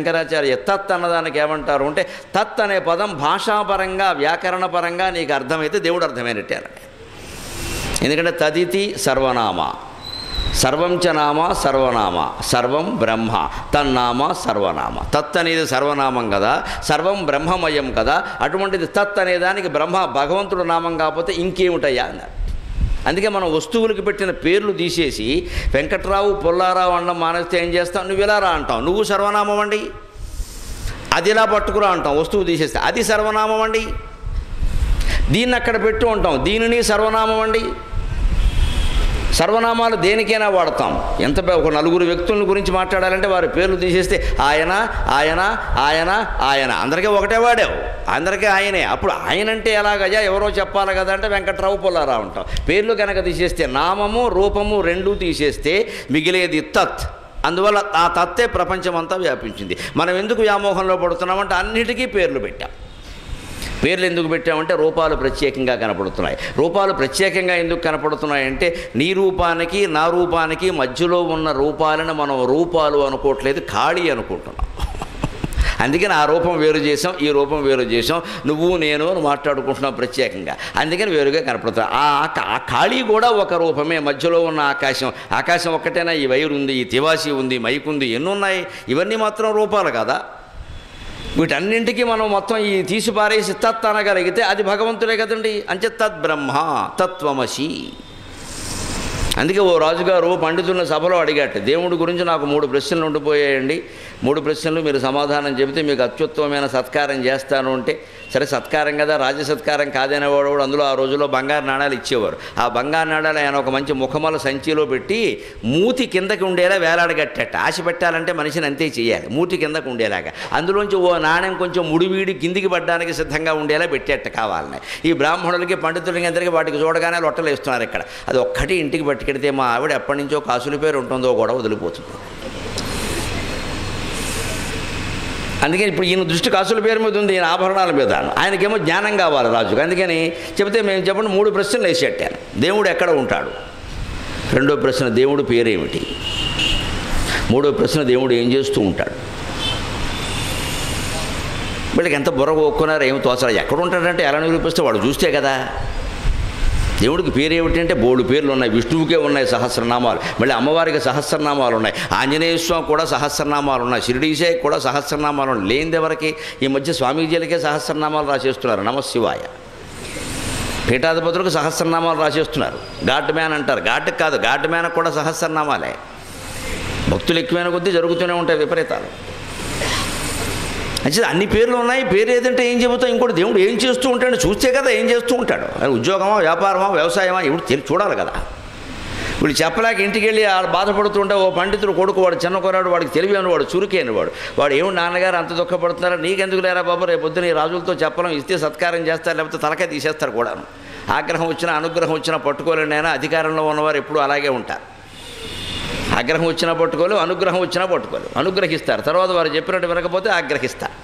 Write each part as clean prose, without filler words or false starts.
శంకరాచార్య తత్ అన్నదానికి ఏమంటారు అంటే, తత్ అనే పదం భాషాపరంగా వ్యాకరణపరంగా నీకు అర్థమైతే దేవుడు అర్థమైనట్టే అన్నాడు. ఎందుకంటే తదితి సర్వనామ, సర్వం చ నామ సర్వనామ, సర్వం బ్రహ్మ తన్నామ సర్వనామ. తత్ అనేది సర్వనామం కదా, సర్వం బ్రహ్మమయం కదా, అటువంటిది తత్ అనేదానికి బ్రహ్మ భగవంతుడు నామం కాకపోతే ఇంకేమిటయ్యా అన్నారు. అందుకే మనం వస్తువులకు పెట్టిన పేర్లు తీసేసి వెంకట్రావు పుల్లారావు అనడం మానేస్తే ఏం చేస్తాం, నువ్వు ఇలా రా అంటాం, నువ్వు సర్వనామం అండి, అది ఇలా పట్టుకురా అంటాం, వస్తువు తీసేస్తే అది సర్వనామం అండి. దీన్ని అక్కడ పెట్టు ఉంటాం, దీనిని సర్వనామం అండి. సర్వనామాలు దేనికైనా వాడతాం. ఎంత ఒక నలుగురు వ్యక్తుల గురించి మాట్లాడాలంటే వారి పేర్లు తీసేస్తే ఆయన ఆయన ఆయన ఆయన అందరికీ ఒకటే వాడావు, అందరికీ ఆయనే. అప్పుడు ఆయన అంటే ఎలాగయ్యా, ఎవరో చెప్పాలి కదా అంటే వెంకట్రావు పుల్లారావు అంటాం. పేర్లు కనుక తీసేస్తే నామము రూపము రెండూ తీసేస్తే మిగిలేది తత్. అందువల్ల ఆ తత్తే ప్రపంచమంతా వ్యాపించింది. మనం ఎందుకు వ్యామోహంలో పడుతున్నామంటే అన్నిటికీ పేర్లు పెట్టాం. పేర్లు ఎందుకు పెట్టామంటే రూపాలు ప్రత్యేకంగా కనపడుతున్నాయి. రూపాలు ప్రత్యేకంగా ఎందుకు కనపడుతున్నాయంటే నీ రూపానికి నా రూపానికి మధ్యలో ఉన్న రూపాలను మనం రూపాలు అనుకోవట్లేదు, ఖాళీ అనుకుంటున్నాం. అందుకని ఆ రూపం వేరు చేసాం, ఈ రూపం వేరు చేసాం, నువ్వు నేను అని మాట్లాడుకుంటున్నాం ప్రత్యేకంగా, అందుకని వేరుగా కనపడుతుంది. ఆ ఖాళీ కూడా ఒక రూపమే. మధ్యలో ఉన్న ఆకాశం, ఆకాశం ఒక్కటేనా, ఈ వైరు ఉంది, ఈ తివాసి ఉంది, మైకు ఉంది, ఎన్నున్నాయి, ఇవన్నీ మాత్రం రూపాలు కదా. వీటన్నింటికి మనం మొత్తం ఈ తీసి పారేసి తత్ అనగలిగితే అది భగవంతుడే కదండి. అంటే తద్ బ్రహ్మ తత్వమసి. అందుకే ఓ రాజుగారు పండితులను సభలో అడిగాట, దేవుడి గురించి నాకు 3 ప్రశ్నలు ఉండిపోయాయండి, 3 ప్రశ్నలు మీరు సమాధానం చెబితే మీకు అత్యుత్తమమైన సత్కారం చేస్తాను అంటే, సరే సత్కారం కదా, రాజసత్కారం కాదనేవాడు కూడా. అందులో ఆ రోజుల్లో బంగారు నాణాలు ఇచ్చేవారు. ఆ బంగారు నాణాలు ఆయన ఒక మంచి ముఖమల సంచిలో పెట్టి మూతి కిందకి ఉండేలా వేలాడగట్టేట. ఆశ పెట్టాలంటే మనిషిని అంతే చేయాలి, మూతి కిందకు ఉండేలాగా. అందులోంచి ఓ నాణ్యం కొంచెం ముడివీడి కిందికి పడ్డానికి సిద్ధంగా ఉండేలా పెట్టేట కావాలని. ఈ బ్రాహ్మణులకి పండితులకి అందరికీ వాటికి చూడగానే లొట్టలు వేస్తున్నారు ఇక్కడ. అది ఒక్కటి ఇంటికి పట్టుకెడితే మా ఆవిడ ఎప్పటి నుంచో కాసుల పేరు ఉంటుందో కూడా వదిలిపోతుంది. అందుకని ఇప్పుడు ఈయన దృష్టి కాసుల పేరు మీద ఉంది, ఈయన ఆభరణాల మీద. ఆయనకేమో జ్ఞానం కావాలి రాజుకు. అందుకని చెబితే మేము చెప్పండి 3 ప్రశ్నలు వేసేట్టాను. దేవుడు ఎక్కడ ఉంటాడు, 2వ ప్రశ్న దేవుడు పేరేమిటి, 3వ ప్రశ్న దేవుడు ఏం చేస్తూ ఉంటాడు. వీళ్ళకి ఎంత బుర్ర కొక్కున్నారో ఏమి తోచాలి. ఎక్కడ ఉంటాడంటే ఎలా నిరూపిస్తే వాడు చూస్తే కదా. దేవుడికి పేరు ఏమిటంటే బోడు పేర్లు ఉన్నాయి. విష్ణువుకే ఉన్నాయి సహస్రనామాలు, మళ్ళీ అమ్మవారికి సహస్రనామాలు ఉన్నాయి, ఆంజనేయ స్వామి కూడా సహస్రనామాలు ఉన్నాయి, షిరిడీసాయి కూడా సహస్రనామాలు ఉన్నాయి. లేనిది ఎవరికి? ఈ మధ్య స్వామీజీలకే సహస్రనామాలు రాసేస్తున్నారు. నమశివాయ. పీఠాధిపతులకు సహస్రనామాలు రాసేస్తున్నారు. ఘాట్ మ్యాన్ అంటారు. ఘాటుకు కాదు, ఘాట్ మ్యాన్కి కూడా సహస్రనామాలే. భక్తులు ఎక్కువైన కొద్దీ జరుగుతూనే ఉంటాయి విపరీతాలు. అంటే అన్ని పేర్లు ఉన్నాయి. పేరు ఏదంటే ఏం చెబుతాం. ఇంకోటి దేవుడు ఏం చేస్తూ ఉంటాడు చూస్తే కదా ఏం చేస్తూ ఉంటాడు. ఉద్యోగమా, వ్యాపారమా, వ్యవసాయమా, ఇప్పుడు చూడాలి కదా. వీళ్ళు చెప్పలేక ఇంటికి వెళ్ళి బాధపడుతుంటే ఓ పండితుడు కొడుకు, వాడు చిన్న కుర్రాడు, వాడికి తెలివి అనేవాడు, చురుకే అనేవాడు. వాడు ఏమి నాన్నగారు అంత దుఃఖపడుతున్నారా, నీకెందుకు లేరా బాబు, రేపు పొద్దున ఈ రాజులతో చెప్పడం, ఇస్తే సత్కారం చేస్తారు, లేకపోతే తలకాయ తీసేస్తారు కూడాను. ఆగ్రహం వచ్చినా అనుగ్రహం వచ్చినా పట్టుకోలేండి. అయినా అధికారంలో ఉన్నవారు ఎప్పుడూ అలాగే ఉంటారు. ఆగ్రహం వచ్చినా పట్టుకోలు, అనుగ్రహం వచ్చినా పట్టుకోలు. అనుగ్రహిస్తారు, తర్వాత వారు చెప్పినట్టు వినకపోతే ఆగ్రహిస్తారు.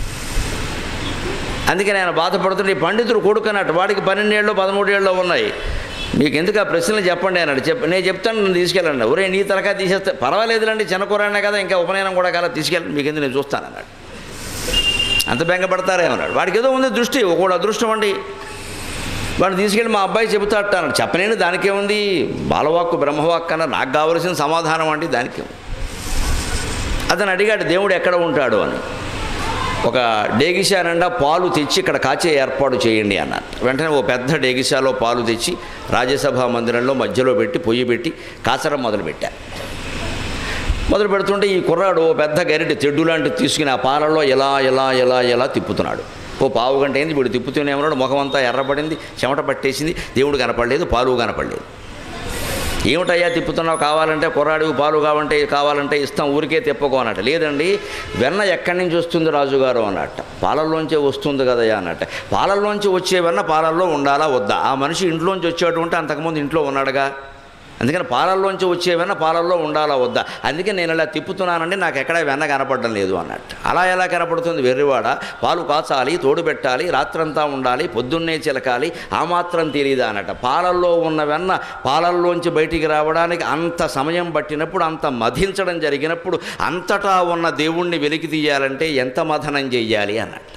అందుకని ఆయన బాధపడుతుంటే ఈ పండితుడు కొడుకున్నట్టు, వాడికి 12 ఏళ్ళు 13 ఏళ్ళు ఉన్నాయి. మీకు ఎందుకు ఆ ప్రశ్నలు చెప్పండి అన్నాడు. నేను చెప్తాను, నన్ను తీసుకెళ్ళండి. ఒరే నీ తలకాయ తీసేస్తే పర్వాలేదులండి, చిన్నకూరనే కదా, ఇంకా ఉపనయనం కూడా కదా, తీసుకెళ్ళండి, మీకు ఎందుకు నేను చూస్తాను అన్నాడు. అంత బెంగపడతారేమన్నాడు. వాడికి ఏదో ఉంది దృష్టి, ఒకడు అదృష్టం అండి. వాడిని తీసుకెళ్ళి మా అబ్బాయి చెబుతాట అన్నాడు. చెప్పలేని దానికేముంది, బాలవాక్కు బ్రహ్మవాక్కు అన్న, నాకు కావలసిన సమాధానం అండి దానికి. అతను అడిగాడు దేవుడు ఎక్కడ ఉంటాడు అని. ఒక డేగిషా నిండా పాలు తెచ్చి ఇక్కడ కాచే ఏర్పాటు చేయండి అన్నారు. వెంటనే ఓ పెద్ద డేగిషాలో పాలు తెచ్చి రాజ్యసభ మందిరంలో మధ్యలో పెట్టి పొయ్యి పెట్టి కాచడం మొదలుపెట్టారు. మొదలు పెడుతుంటే ఈ కుర్రాడు ఓ పెద్ద గరిటె తెడ్డు లాంటివి తీసుకుని ఆ పాలల్లో ఎలా ఎలా ఎలా ఎలా తిప్పుతున్నాడు. ఓ పావు గంట అయింది, వీడు తిప్పుతూనే ఉన్నాడు. ముఖం అంతా ఎర్రపడింది, చెమట పట్టేసింది, దేవుడు కనపడలేదు, పాలు కనపడలేదు. ఏమిటయ్యా తిప్పుతున్నావు, కావాలంటే కుర్రాడు పాలు కావాలంటే ఇస్తాం, ఊరికే తిప్పకో అన్నట్టు. లేదండి, వెన్న ఎక్కడి నుంచి వస్తుంది రాజుగారు అన్నట్ట. పాలల్లోంచే వస్తుంది కదయ్యా అన్నట్ట. పాలల్లోంచి వచ్చే వెన్న పాలల్లో ఉండాలా వద్దా? ఆ మనిషి ఇంట్లోంచి వచ్చేటువంటి అంతకుముందు ఇంట్లో ఉన్నాడుగా, అందుకని పాలల్లోంచి వచ్చే వెన్న పాలల్లో ఉండాలా వద్దా, అందుకే నేను ఇలా తిప్పుతున్నానండి, నాకు ఎక్కడ వెన్న కనపడడం లేదు అన్నట్టు. అలా ఎలా కనపడుతుంది వెర్రివాడ? పాలు కాచాలి, తోడు పెట్టాలి, రాత్రంతా ఉండాలి, పొద్దున్నే చిలకాలి, ఆ మాత్రం తెలియదా అన్నట్టు. పాలల్లో ఉన్న వెన్న పాలల్లోంచి బయటికి రావడానికి అంత సమయం పట్టినప్పుడు, అంత మధించడం జరిగినప్పుడు, అంతటా ఉన్న దేవుణ్ణి వెలికి తీయాలంటే ఎంత మథనం చెయ్యాలి అన్నట్టు.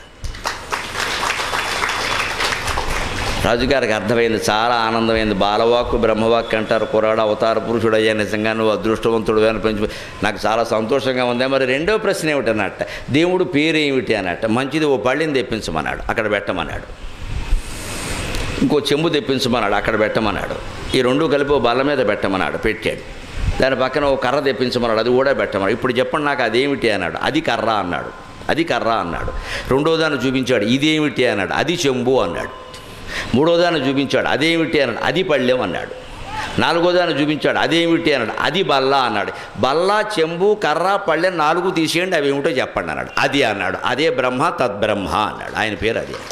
రాజుగారికి అర్థమైంది, చాలా ఆనందమైంది. బాలవాక్కు బ్రహ్మవాక్కు అంటారు, కురాడు అవతార పురుషుడు అయ్యా, నిజంగా నువ్వు అదృష్టవంతుడు అని పెంచి నాకు చాలా సంతోషంగా ఉంది. మరి రెండో ప్రశ్న ఏమిటన్నట్ట, దేవుడు పేరేమిటి అన్నట్ట. మంచిది, ఓ పళ్ళిని తెప్పించమన్నాడు, అక్కడ పెట్టమన్నాడు. ఇంకో చెంబు తెప్పించమన్నాడు, అక్కడ పెట్టమన్నాడు. ఈ రెండు కలిపి ఓ బల్ల మీద పెట్టమన్నాడు, పెట్టాడు. దాని పక్కన ఓ కర్ర తెప్పించమన్నాడు, అది కూడా పెట్టమన్నాడు. ఇప్పుడు చెప్పండి నాకు అదేమిటి అన్నాడు. అది కర్ర అన్నాడు. అది కర్ర అన్నాడు. రెండో దాన్ని చూపించాడు, ఇదేమిటి అన్నాడు. అది చెంబు అన్నాడు. మూడో దాన్ని చూపించాడు, అదేమిటి అన్నాడు. అది పళ్ళెం అన్నాడు. నాలుగో దాన్ని చూపించాడు, అదేమిటి అన్నాడు. అది బల్ల అన్నాడు. బల్ల, చెంబు, కర్ర, పళ్ళెం 4 తీసేయండి, అవి ఏమిటో చెప్పండి అన్నాడు. అది అన్నాడు. అదే బ్రహ్మ, తద్బ్రహ్మ అన్నాడు. ఆయన పేరు అది.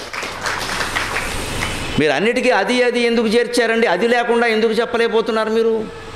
మీరు అన్నిటికీ అది అది ఎందుకు చేర్చారండి? అది లేకుండా ఎందుకు చెప్పలేకపోతున్నారు మీరు?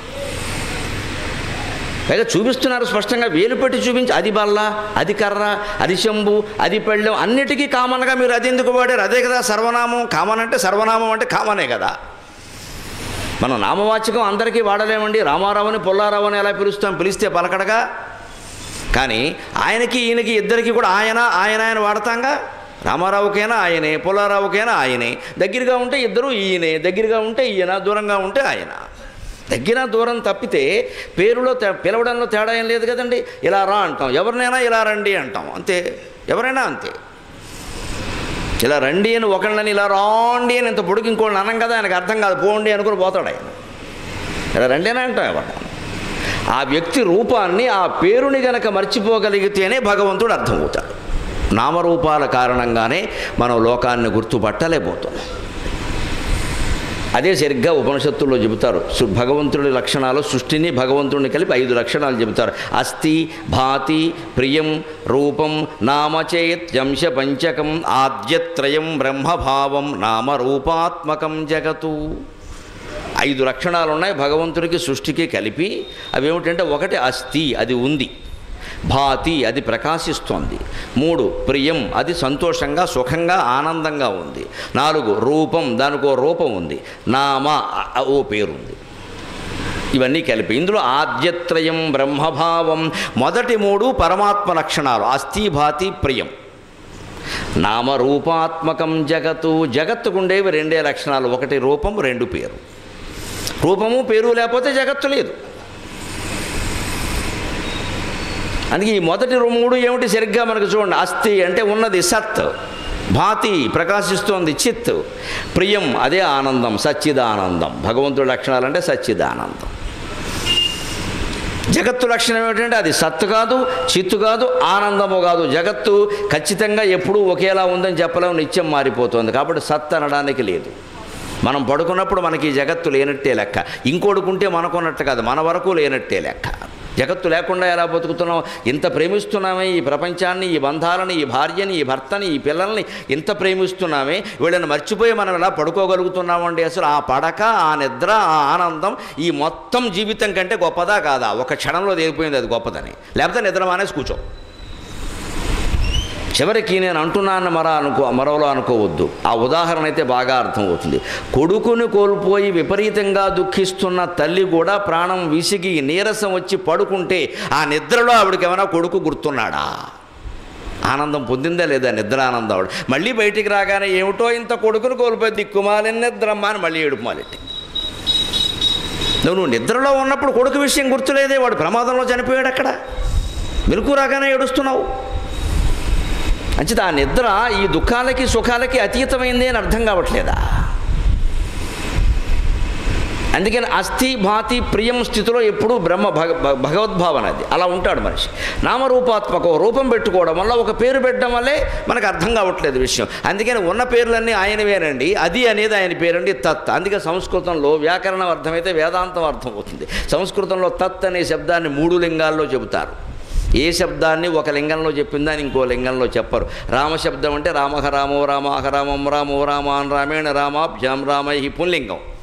పైగా చూపిస్తున్నారు స్పష్టంగా, వేలు పెట్టి చూపించి అది బల్ల, అది కర్ర, అది చెంబు, అది పళ్ళెం, అన్నిటికీ కామన్గా మీరు అది ఎందుకు వాడారు? అదే కదా సర్వనామం. కామన్ అంటే సర్వనామం అంటే కామనే కదా. మనం నామవాచకం అందరికీ వాడలేమండి. రామారావుని పుల్లారావు అని ఎలా పిలుస్తాం? పిలిస్తే పలకడగా. కానీ ఆయనకి ఈయనకి ఇద్దరికి కూడా ఆయన ఆయన ఆయన వాడతాంగా. రామారావుకైనా ఆయనే, పుల్లారావుకైనా ఆయనే. దగ్గరగా ఉంటే ఇద్దరు ఈయనే, దగ్గరగా ఉంటే ఈయన, దూరంగా ఉంటే ఆయన. దగ్గర దూరం తప్పితే పేరులో పిలవడంలో తేడా ఏం లేదు కదండి. ఇలా రా అంటాం, ఎవరినైనా ఇలా రండి అంటాం, అంతే. ఎవరైనా అంతే. ఇలా రండి అని ఒకళ్ళని, ఇలా రాండి అని ఇంత పొడుగు ఇంకోళ్ళని అనం కదా, ఆయనకు అర్థం కాదు, పోండి అనుకుని పోతాడు ఆయన. ఇలా రండి అని అంటాం ఎవరు. ఆ వ్యక్తి రూపాన్ని, ఆ పేరుని గనక మర్చిపోగలిగితేనే భగవంతుడు అర్థమవుతాడు. నామరూపాల కారణంగానే మనం లోకాన్ని గుర్తుపట్టలేకపోతున్నాం. అదే సరిగ్గా ఉపనిషత్తుల్లో చెబుతారు. భగవంతుడి లక్షణాలు, సృష్టిని భగవంతుడిని కలిపి 5 లక్షణాలు చెబుతారు. అస్థి, భాతి, ప్రియం, రూపం, నామచేత్యంశ పంచకం, ఆద్యత్రయం బ్రహ్మభావం, నామరూపాత్మకం జగతు. 5 లక్షణాలు ఉన్నాయి భగవంతుడికి, సృష్టికి కలిపి. అవి ఏమిటంటే, 1 అస్థి, అది ఉంది. భాతి, అది ప్రకాశిస్తోంది. 3 ప్రియం, అది సంతోషంగా, సుఖంగా, ఆనందంగా ఉంది. 4 రూపం, దానికి ఓ రూపం ఉంది. నామ, ఓ పేరుంది. ఇవన్నీ కలిపి ఇందులో ఆద్యత్రయం బ్రహ్మభావం. మొదటి 3 పరమాత్మ లక్షణాలు, అస్థి, భాతి, ప్రియం. నామరూపాత్మకం జగత్తు. జగత్తుకుండేవి 2 లక్షణాలు, 1 రూపం, 2 పేరు. రూపము పేరు లేకపోతే జగత్తు లేదు. అందుకే ఈ మొదటి 3 ఏమిటి సరిగ్గా మనకు చూడండి. అస్థి అంటే ఉన్నది, సత్. భాతి, ప్రకాశిస్తోంది, చిత్. ప్రియం, అదే ఆనందం, సచ్చిదానందం. భగవంతుడి లక్షణాలు అంటే సచ్చిదానందం. జగత్తు లక్షణం ఏమిటంటే, అది సత్తు కాదు, చిత్తు కాదు, ఆనందము కాదు. జగత్తు ఖచ్చితంగా ఎప్పుడూ ఒకేలా ఉందని చెప్పలేము, నిత్యం మారిపోతుంది. కాబట్టి సత్ అనడానికి లేదు. మనం పడుకున్నప్పుడు మనకి ఈ జగత్తు లేనట్టే లెక్క. ఇంకోడుకుంటే మనకున్నట్టు కాదు, మన వరకు లేనట్టే లెక్క. జగత్తు లేకుండా ఎలా బతుకుతున్నాం? ఇంత ప్రేమిస్తున్నామే ఈ ప్రపంచాన్ని, ఈ బంధాలని, ఈ భార్యని, ఈ భర్తని, ఈ పిల్లల్ని ఇంత ప్రేమిస్తున్నామే, వీళ్ళని మర్చిపోయి మనం ఎలా పడుకోగలుగుతున్నామండి? అసలు ఆ పడక, ఆ నిద్ర, ఆ ఆనందం ఈ మొత్తం జీవితం కంటే గొప్పదా కాదా? ఒక క్షణంలో తేలిపోయింది అది గొప్పదని. లేకపోతే నిద్ర మానేసి కూర్చో. చివరికి నేను అంటున్నాను మరోలో అనుకోవద్దు. ఆ ఉదాహరణ అయితే బాగా అర్థమవుతుంది. కొడుకుని కోల్పోయి విపరీతంగా దుఃఖిస్తున్న తల్లి కూడా ప్రాణం విసిగి నీరసం వచ్చి పడుకుంటే ఆ నిద్రలో ఆవిడకి ఏమైనా కొడుకు గుర్తున్నాడా? ఆనందం పొందిందా లేదా? నిద్ర ఆనందం. ఆవిడ మళ్ళీ బయటికి రాగానే ఏమిటో ఇంత కొడుకుని కోల్పోయి దిక్కుమాలిన నిద్రమ్మ అని మళ్ళీ ఏడుపుమాలెట్టి. నువ్వు నిద్రలో ఉన్నప్పుడు కొడుకు విషయం గుర్తులేదే, వాడు ప్రమాదంలో చనిపోయాడు, అక్కడ మెలకు రాగానే ఏడుస్తున్నావు. అంచేత ఆ నిద్ర ఈ దుఃఖాలకి సుఖాలకి అతీతమైంది అని అర్థం కావట్లేదా? అందుకని అస్థి, భాతి, ప్రియం స్థితిలో ఎప్పుడూ బ్రహ్మ భగవద్భావన, అది అలా ఉంటాడు మనిషి. నామరూపాత్మకం, రూపం పెట్టుకోవడం వల్ల, ఒక పేరు పెట్టడం వల్లే మనకు అర్థం కావట్లేదు విషయం. అందుకని ఉన్న పేర్లన్నీ ఆయనవేనండి. అది అనేది ఆయన పేరండి, తత్. అందుకే సంస్కృతంలో వ్యాకరణం అర్థమైతే వేదాంతం అర్థమవుతుంది. సంస్కృతంలో తత్ అనే శబ్దాన్ని 3 లింగాల్లో చెబుతారు. ఏ శబ్దాన్ని ఒక లింగంలో చెప్పిందని ఇంకో లింగంలో చెప్పరు. రామశబ్దం అంటే రామహ రామో రామాహ రామం రామో రామాన్ రామేణ రామాభ్యాం రామై పుంలింగం.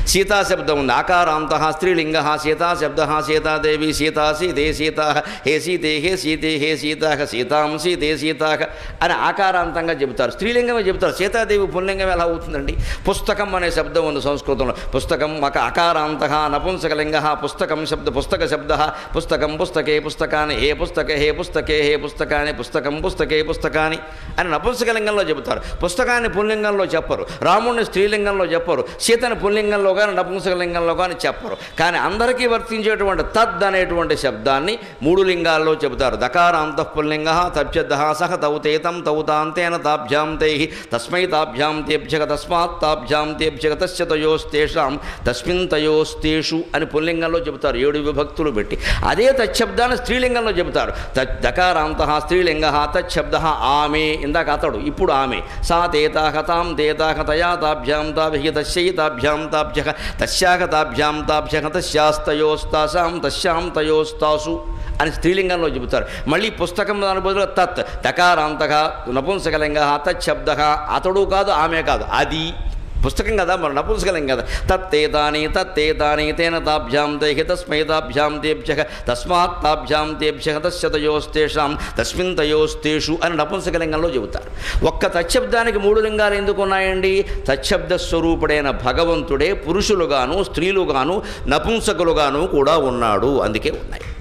సీతాశబ్దం ఉంది, ఆకారాంత స్త్రీలింగ సీతాశబ్ద సీతాదేవి సీతాసి దే సీతా హే సీతే హే సీతే హే సీతాహ సీతాంసి దే సీతాహ అని ఆకారాంతంగా చెబుతారు. స్త్రీలింగమే చెబుతారు. సీతాదేవి పుల్లింగం ఎలా అవుతుందండి? పుస్తకం అనే శబ్దం ఉంది సంస్కృతంలో. పుస్తకం ఆకారాంత నపుంసకలింగ పుస్తకం శబ్ద పుస్తక శబ్ద పుస్తకం పుస్తకే పుస్తకాన్ని హే పుస్తకే హే పుస్తకే హే పుస్తకాన్ని పుస్తకం పుస్తకే పుస్తకాన్ని అని నపుంసకలింగంలో చెబుతారు. పుస్తకాన్ని పుల్లింగంలో చెప్పరు, రాముడిని స్త్రీలింగంలో చెప్పరు, సీతని పుల్లింగంలో కానీ నపుంసకలింగంలో కానీ చెప్పరు. కానీ అందరికీ వర్తించేటువంటి తద్ అనేటువంటి శబ్దాన్ని 3 లింగాల్లో చెబుతారు. దకారాంత పుల్లింగ తబ్జద్ద సహ తౌతేతం తౌతాంతేన తాభ్యాం తై తస్మై తాభ్యాం తేభ్యగ తస్మాత్ తాభ్యాం తేభ్యగ తస్య తయోస్తేషాం తస్మిన్ తయోస్తేషు అని పుల్లింగంలో చెబుతారు 7 విభక్తులు పెట్టి. అదే తచ్చబ్దాన్ని స్త్రీలింగంలో చెబుతారు. దకారాంత స్త్రీలింగ తచ్చబ్ద ఆమె, ఇందాక అతడు, ఇప్పుడు ఆమె. సా తేతాహ తాం తేతాహ తయా తాభ్యాం తాభ్య తస్యై తాభ్యాం తాభ్య తస్యాహ తాభ్యాం తాభ్య తస్యాస్తయోస్తాసాం తస్యాం తయోస్తాసు అని స్త్రీలింగంలో చెబుతారు. మళ్ళీ పుస్తకం దాని బదులు తత్ దకారాంతగా నపుంసకలింగ తచ్చబ్ద, అతడు కాదు ఆమె కాదు, అది పుస్తకం కదా, మరి నపుంసకలింగం కదా. తత్తేతాని తేన తాభ్యాం తైః తస్మై తాభ్యాం తేభ్యః తస్మాత్ తాభ్యాం తేభ్యః తస్య తయోస్తేషాం తస్మిన్ తయోస్తేషు అని నపుంసకలింగంలో చెబుతారు. ఒక్క తచ్చబ్దానికి 3 లింగాలు ఎందుకు ఉన్నాయండి? తచ్చబ్ద స్వరూపుడైన భగవంతుడే పురుషులుగాను స్త్రీలుగాను నపుంసకులుగాను కూడా ఉన్నాడు, అందుకే ఉన్నాయి.